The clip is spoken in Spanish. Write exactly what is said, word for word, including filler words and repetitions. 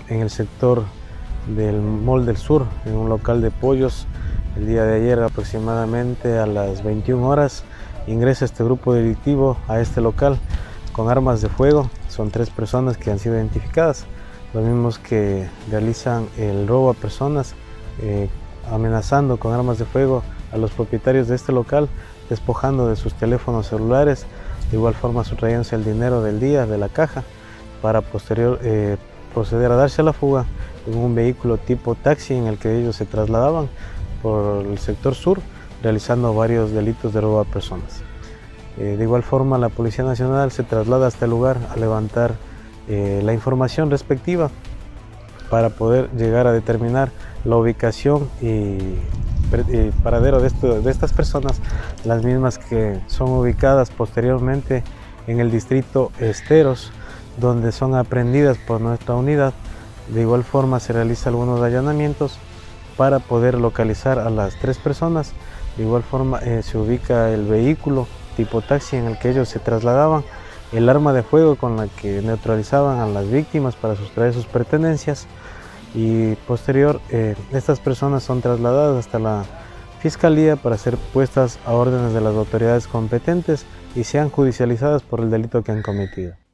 en el sector del Mall del Sur, en un local de pollos. El día de ayer, aproximadamente a las veintiuna horas, ingresa este grupo delictivo a este local con armas de fuego. Son tres personas que han sido identificadas, los mismos que realizan el robo a personas, eh, amenazando con armas de fuego a los propietarios de este local, despojando de sus teléfonos celulares, de igual forma sustrayéndose el dinero del día de la caja, para posterior eh, proceder a darse a la fuga en un vehículo tipo taxi en el que ellos se trasladaban por el sector sur, realizando varios delitos de robo a personas. Eh, de igual forma, la Policía Nacional se traslada hasta el lugar a levantar eh, la información respectiva para poder llegar a determinar la ubicación y, y paradero de, esto, de estas personas, las mismas que son ubicadas posteriormente en el distrito Esteros, donde son aprehendidas por nuestra unidad. De igual forma se realizan algunos allanamientos para poder localizar a las tres personas. De igual forma eh, se ubica el vehículo tipo taxi en el que ellos se trasladaban, el arma de fuego con la que neutralizaban a las víctimas para sustraer sus pertenencias, y posterior eh, estas personas son trasladadas hasta la Fiscalía para ser puestas a órdenes de las autoridades competentes y sean judicializadas por el delito que han cometido.